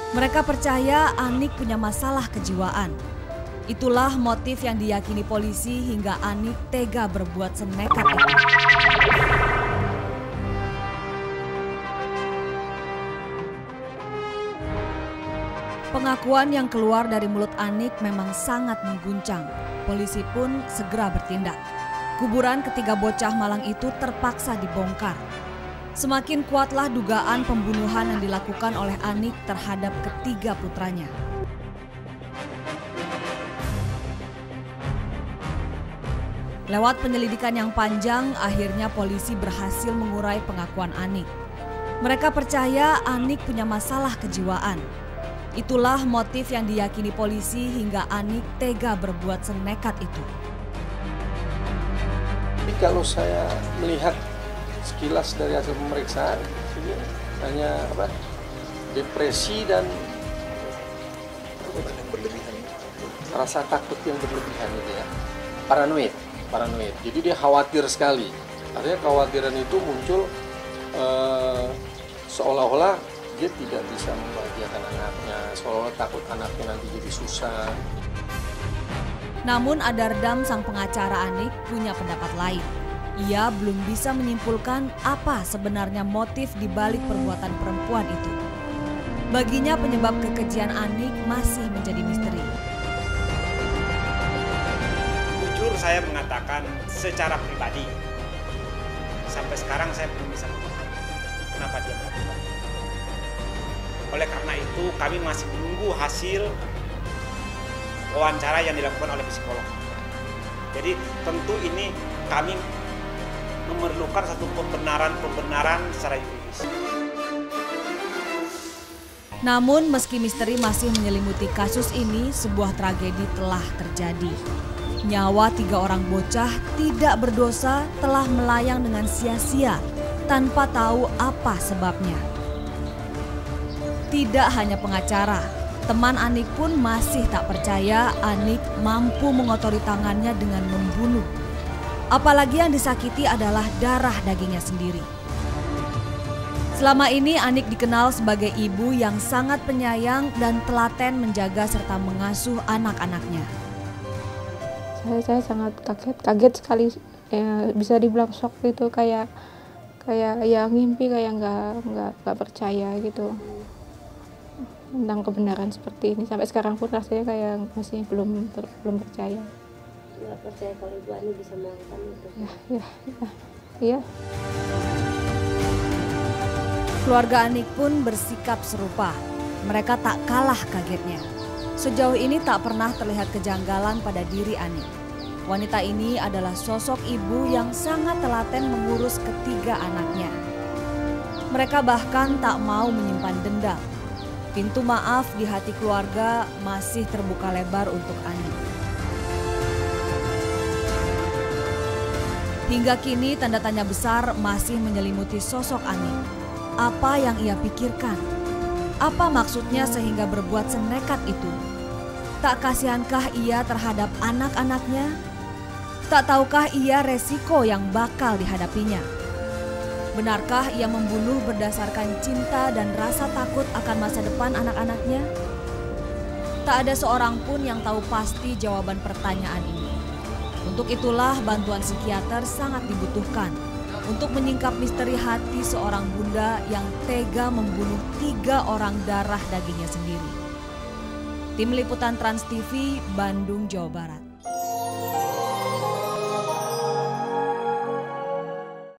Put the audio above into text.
Mereka percaya Anik punya masalah kejiwaan. Itulah motif yang diyakini polisi hingga Anik tega berbuat senekat itu. Pengakuan yang keluar dari mulut Anik memang sangat mengguncang. Polisi pun segera bertindak. Kuburan ketiga bocah malang itu terpaksa dibongkar. Semakin kuatlah dugaan pembunuhan yang dilakukan oleh Anik terhadap ketiga putranya. Lewat penyelidikan yang panjang, akhirnya polisi berhasil mengurai pengakuan Anik. Mereka percaya Anik punya masalah kejiwaan. Itulah motif yang diyakini polisi hingga Anik tega berbuat senekat itu. Jadi kalau saya melihat sekilas dari hasil pemeriksaan, hanya depresi dan rasa takut yang berlebihan itu ya, paranoid. Jadi dia khawatir sekali. Artinya kekhawatiran itu muncul seolah-olah dia tidak bisa membahagiakan anaknya, seolah-olah takut anaknya nanti jadi susah. Namun Adardam, sang pengacara Anik, punya pendapat lain. Ia belum bisa menyimpulkan apa sebenarnya motif di balik perbuatan perempuan itu. Baginya penyebab kekejian Anik masih menjadi misteri. Jujur saya mengatakan secara pribadi, sampai sekarang saya belum bisa memahami kenapa dia melakukan. Oleh karena itu kami masih menunggu hasil wawancara yang dilakukan oleh psikolog. Jadi tentu ini kami memerlukan satu pembenaran secara yuridis. Namun meski misteri masih menyelimuti kasus ini, sebuah tragedi telah terjadi. Nyawa 3 orang bocah tidak berdosa telah melayang dengan sia-sia tanpa tahu apa sebabnya. Tidak hanya pengacara, teman Anik pun masih tak percaya Anik mampu mengotori tangannya dengan membunuh. Apalagi yang disakiti adalah darah dagingnya sendiri. Selama ini Anik dikenal sebagai ibu yang sangat penyayang dan telaten menjaga serta mengasuh anak-anaknya. Saya sangat kaget sekali, ya, bisa dibilang shock gitu, kayak ya ngimpi, kayak nggak percaya gitu tentang kebenaran seperti ini. Sampai sekarang pun rasanya kayak masih belum percaya. Nggak percaya kalau Ibu Ani bisa melakukan itu. Iya. Keluarga Anik pun bersikap serupa. Mereka tak kalah kagetnya. Sejauh ini tak pernah terlihat kejanggalan pada diri Anik. Wanita ini adalah sosok ibu yang sangat telaten mengurus ketiga anaknya. Mereka bahkan tak mau menyimpan dendam. Pintu maaf di hati keluarga masih terbuka lebar untuk Anik. Hingga kini tanda tanya besar masih menyelimuti sosok Anik. Apa yang ia pikirkan? Apa maksudnya sehingga berbuat senekat itu? Tak kasihankah ia terhadap anak-anaknya? Tak tahukah ia resiko yang bakal dihadapinya? Benarkah ia membunuh berdasarkan cinta dan rasa takut akan masa depan anak-anaknya? Tak ada seorang pun yang tahu pasti jawaban pertanyaan ini. Untuk itulah bantuan psikiater sangat dibutuhkan untuk menyingkap misteri hati seorang bunda yang tega membunuh 3 orang darah dagingnya sendiri. Tim Liputan Trans TV, Bandung, Jawa Barat.